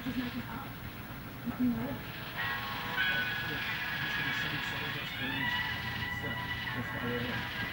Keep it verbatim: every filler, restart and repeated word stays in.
just make it up. Let me know. That's what I